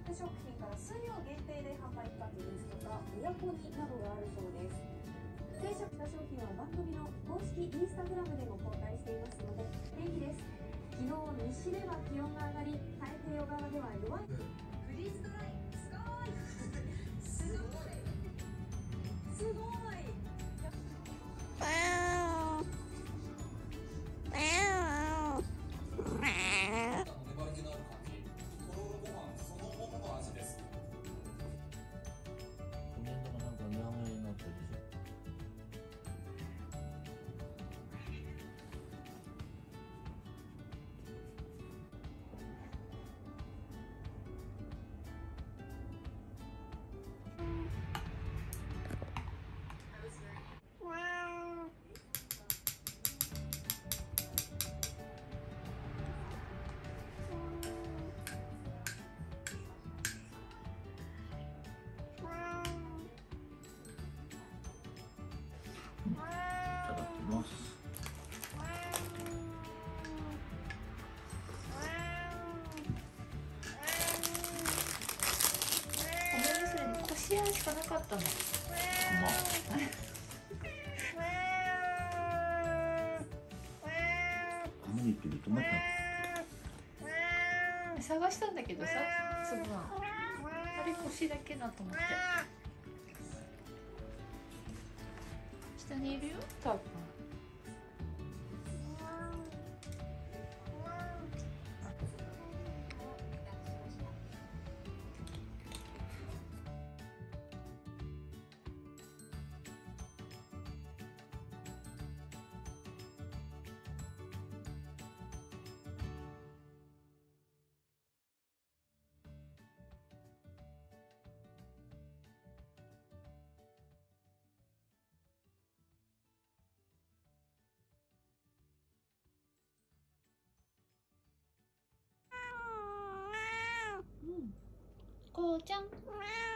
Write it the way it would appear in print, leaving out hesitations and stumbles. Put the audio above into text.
ク食品から数量限定で販売企画ですとか親子煮などがあるそうです。定着した商品は番組の公式インスタグラムでも公開していますので天気です。昨日西では気温が上がり、太平洋側では弱いフリーズドライ、すごいすごいすごい。 粘り気のある感じ、とろろご飯そのものの味です。 コメントがなんか値上がりになってるでしょ。いただきます。 ごめんなさいね、こしあんしかなかったの。 まあ玉ねぎとトマト探したんだけどさ、つぶあんあれこしだけだと思って。下にいるよ、多分。こうちゃん。